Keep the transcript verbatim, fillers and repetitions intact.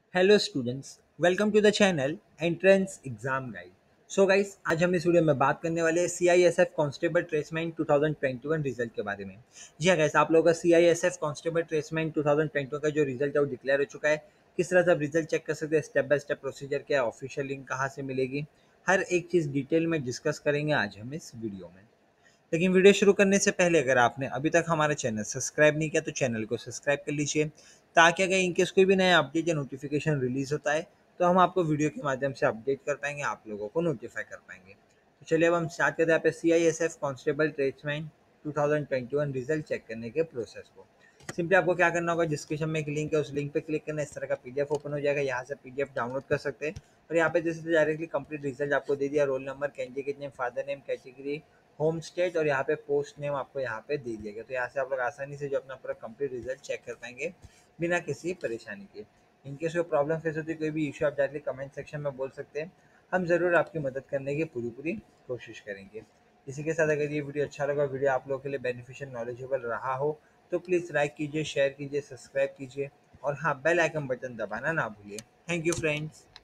Hello students, welcome to the channel entrance exam guide. So guys, आज हम इस वीडियो में बात करने वाले हैं C I S F constable tradesman two thousand twenty one result के बारे में। जी हाँ गाइस, आप लोगों का C I S F constable tradesman two thousand twenty one का जो रिजल्ट है वो डिक्लेयर हो चुका है। किस तरह से आप रिजल्ट चेक कर सकते हैं, स्टेप बाय स्टेप प्रोसीजर क्या है, ऑफिशियल लिंक कहाँ से मिलेगी, हर एक चीज़ डिटेल में डिस्कस करेंगे आज हम इस वीडियो में। लेकिन वीडियो शुरू करने से पहले अगर आपने अभी तक हमारा चैनल सब्सक्राइब नहीं किया तो चैनल को सब्सक्राइब कर लीजिए, ताकि अगर इनकेस कोई भी नया अपडेट या नोटिफिकेशन रिलीज होता है तो हम आपको वीडियो के माध्यम से अपडेट कर पाएंगे, आप लोगों को नोटिफाई कर पाएंगे। तो चलिए अब हम स्टार्ट करते हैं यहाँ पे C I S F constable tradesman two thousand twenty one result check करने के प्रोसेस को। सिंपली आपको क्या करना होगा, डिस्क्रिप्शन में एक लिंक है, उस लिंक पे क्लिक करना है, इस तरह का पीडीएफ ओपन हो जाएगा, यहाँ से पीडीएफ डाउनलोड कर सकते हैं। और यहाँ पे जैसे डायरेक्टली कंप्लीट रिजल्ट आपको दे दिया, roll number, candidate name, father name, category, home state और यहाँ पे पोस्ट नेम आपको यहाँ पे दे दिया गया। तो यहाँ से आप लोग आसानी से जो अपना पूरा कंप्लीट रिजल्ट चेक कर पाएंगे बिना किसी परेशानी के। इनकेस कोई प्रॉब्लम फेस होती है, कोई भी इशू, आप डायरेक्टली कमेंट सेक्शन में बोल सकते हैं, हम ज़रूर आपकी मदद करने की पूरी पूरी कोशिश करेंगे। इसी के साथ अगर ये वीडियो अच्छा लगा, वीडियो आप लोगों के लिए बेनिफिशियल नॉलेजेबल रहा हो तो प्लीज़ लाइक कीजिए, शेयर कीजिए, सब्सक्राइब कीजिए और हाँ, बेल आइकन बटन दबाना ना भूलिए। Thank you friends.